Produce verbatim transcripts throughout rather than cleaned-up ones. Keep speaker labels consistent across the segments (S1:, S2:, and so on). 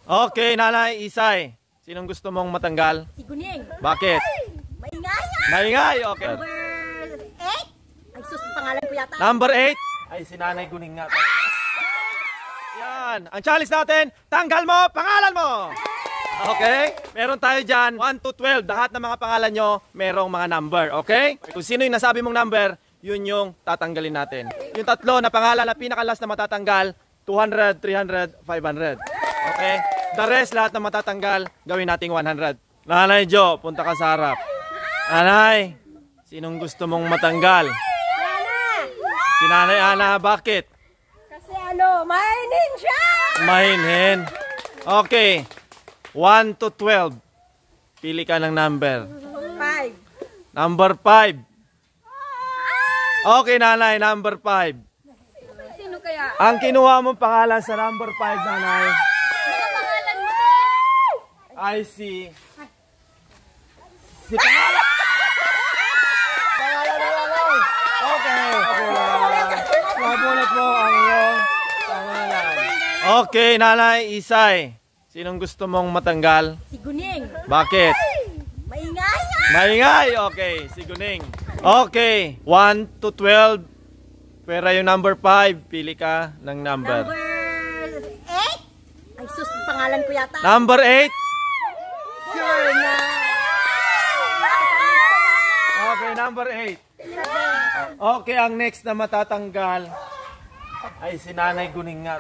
S1: Okay, Nanay Isay. Sinong gusto mong matanggal?
S2: Si Guning.
S1: Bakit?
S2: Maingay.
S1: Maingay, okay.
S2: Number eight. Ay, sus, pangalan ko yata.
S1: Number eight. Ay, si Nanay Guning nga. Yan. Ang challenge natin, tanggal mo, pangalan mo. Okay? Meron tayo dyan, one to twelve. Lahat ng mga pangalan nyo, merong mga number. Okay? Kung sino yung nasabi mong number, yun yung tatanggalin natin. Yung tatlo na pangalan na pinakalas na matatanggal, two hundred, three hundred, five hundred. Okay? The rest, lahat na matatanggal, gawin nating one hundred. Nanay Jo, punta ka sa harap. Nanay, sinong gusto mong matanggal?
S2: Ana.
S1: Si Nanay Ana, bakit?
S2: Kasi ano, mainin siya.
S1: Mahinhin. Okay. one to twelve. Pili ka ng number.
S2: Five.
S1: Number five. Okay, Nanay, number five.
S2: Sino kaya?
S1: Ang kinuha mong pangalan sa number five, Nanay,
S2: Ano pangalan mo?
S1: I see. Si pangalan. Pangalan na lang. Okay. Okay lang. Mabulat mo ang iyong pangalan. Okay, Nanay Isay. Sinong gusto mong matanggal?
S2: Si Guning.
S1: Bakit?
S2: Maingay.
S1: Maingay. Okay, si Guning. Okay, one to twelve. Pera yung number five. Pili ka ng number.
S2: Number eight. Ay, sus, pangalan ko yata.
S1: Number eight.
S2: Sure na.
S1: Okay, number eight. Okay, ang next na matatanggal ay si Nanay Guning nga.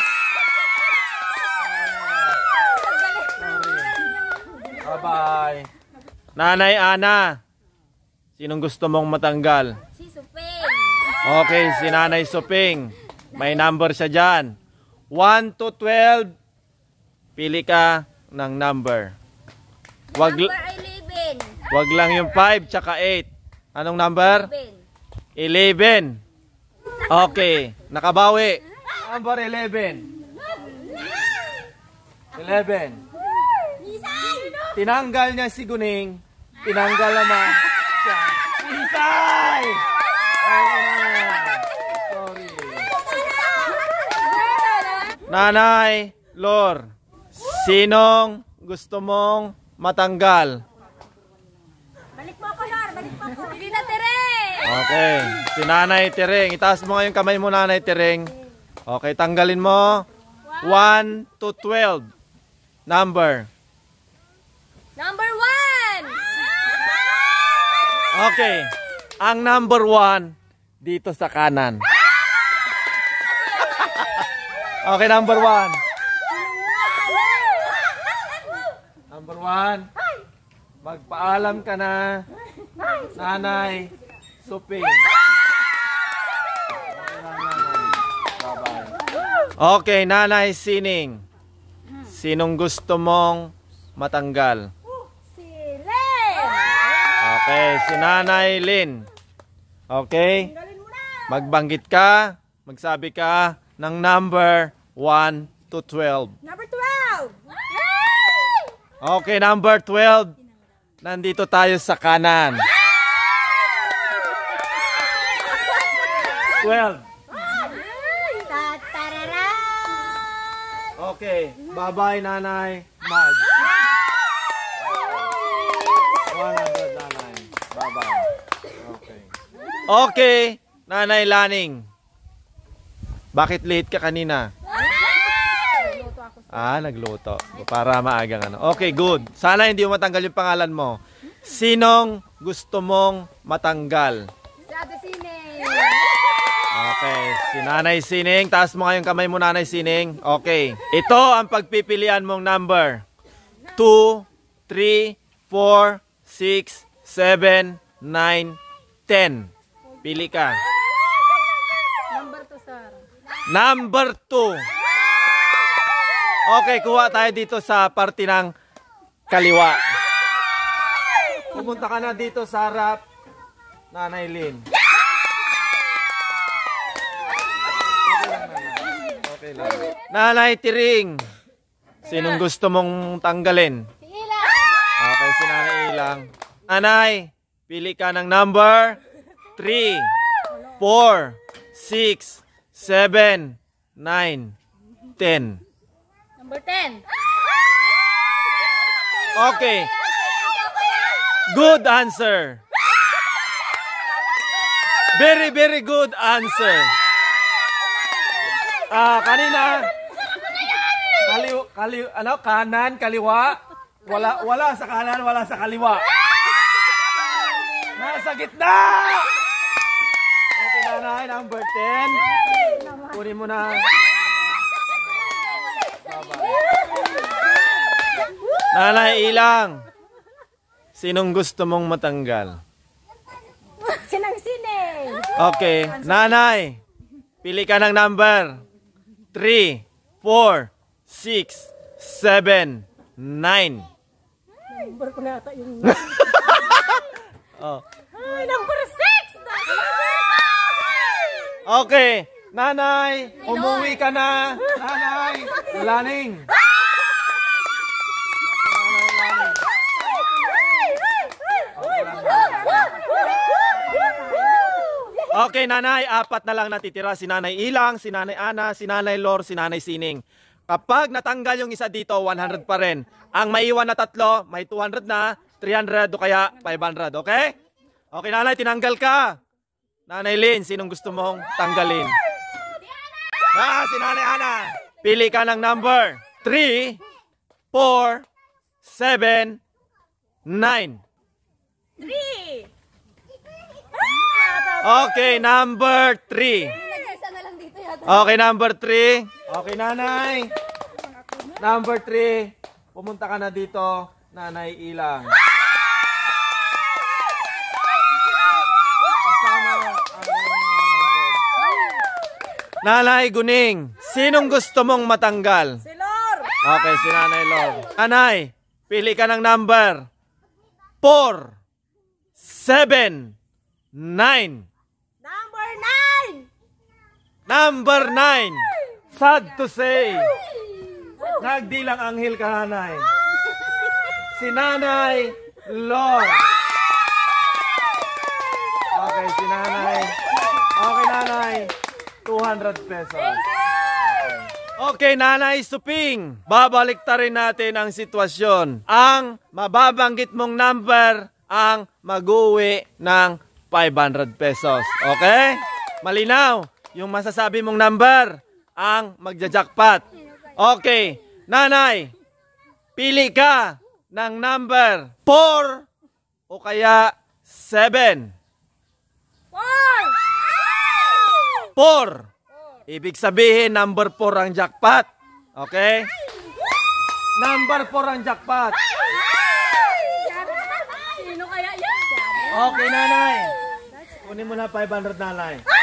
S1: Bye-bye. Nanay Ana, sinong gusto mong matanggal?
S2: Si Supeng.
S1: Okay, si Nanay Suping. May number siya dyan. one to twelve. Pili ka ng number. Wag,
S2: Number eleven.
S1: wag lang yung five tsaka eight. Anong number? eleven. Okay, nakabawi. Number eleven. eleven. Tinanggal niya si Guning. Tinanggal naman siya. Isay! Sorry. Nanay, Lor, sinong gusto mong matanggal?
S2: Balik mo ako, Lor. Balik mo ako. Hindi na tere.
S1: Okay, si Nanay Tereng. Itaas mo nga yung kamay mo, Nanay Tereng. Okay, tanggalin mo. one to twelve. Number.
S2: Number one.
S1: Okay, ang number one dito sa kanan. Okay, number one. Number one. Magpaalam ka na, Nanay Suping. Okay, Nanay Sining. Sinong gusto mong matanggal?
S2: Si Len.
S1: Okay, si Nanay Lynn. Okay? Magbanggit ka, magsabi ka ng number one to twelve.
S2: Number twelve.
S1: Okay, number twelve. Nandito tayo sa kanan. twelve.
S2: Tatarara.
S1: Okay, bye-bye, Nanay Mag. one hundred, Nanay. Bye-bye. Okay. Okay, Nanay Laning. Bakit late ka kanina? Ah, nagluto. Para maagang ano. Okay, good. Sana hindi mo matanggal yung pangalan mo. Sinong gusto mong matanggal?
S2: Si Ate Sining.
S1: Okay, si Nanay Sining. Taas mo nga yung kamay mo, Nanay Sining. Okay. Ito ang pagpipilian mong number. two, three, four, six, seven, nine, ten. Pili ka.
S2: Number two, sir.
S1: Number two. Okay, kuha tayo dito sa parte ng kaliwa. Pumunta ka na dito sa harap, Nanay Lynn. Okay lang, Nanay. Okay lang. Nanay Tiring, sinong gusto mong tanggalin?
S2: Si Ilang.
S1: Okay, si Nanay Ilang. Nanay, pili ka ng number three, four, six, seven, nine, ten.
S2: Number ten.
S1: Okay. Good answer. Very, very good answer. Ah, kanina. Kaliw, kaliw, ano, kanan, kaliwa. Wala, wala sa kanan, wala sa kaliwa. Nasa gitna! Okay, nanay, number ten. Kunin mo na. Nanay, ilang. Sinong gusto mong matanggal?
S2: Sinang sine.
S1: Okay, nanay. Pili ka ng number. three, four, six, seven, nine.
S2: Number ko na ata yung...
S1: Oh.
S2: Ay, number six!
S1: Okay, nanay, umuwi ka na. Nanay, laning. Okay, nanay, apat na lang natitira. Si nanay Ilang, si nanay Ana, si nanay Lor, si nanay Sining. Kapag natanggal yung isa dito, one hundred pa rin. Ang maiwan na tatlo, may two hundred na, three hundred o kaya five hundred, okay? Okay, nanay, tinanggal ka. Nanay Lynn, sinong gusto mong tanggalin? Ah, si nanay Ana. Pili ka ng number. three, four, seven, nine.
S2: Three!
S1: Okay, number three. Okay, number three. Okay, nanay. Number three. Pumunta ka na dito, nanay Ilang. Kasama ang... Nanay Guning, sinong gusto mong matanggal?
S2: Si Lor!
S1: Okay, si nanay Lor. Nanay, pili ka ng number. four, seven, nine.
S2: Number nine!
S1: Number nine. Sad to say. Nagdilang anghel ka, nanay. Si nanay Lord. Okay, si nanay. Okay, nanay. two hundred pesos. Okay. Okay, nanay Suping. Babalik ta rin natin ang sitwasyon. Ang mababanggit mong number ang mag-uwi ng five hundred pesos. Okay? Malinaw. Yung masasabi mong number ang magja-jackpot. Okay. Nanay, pili ka ng number four o kaya seven.
S2: Four!
S1: four. Ibig sabihin, number four ang jackpot. Okay? Number four ang jackpot.
S2: Sino kaya yan?
S1: Okay, nanay. Kunin mo na five hundred, nanay.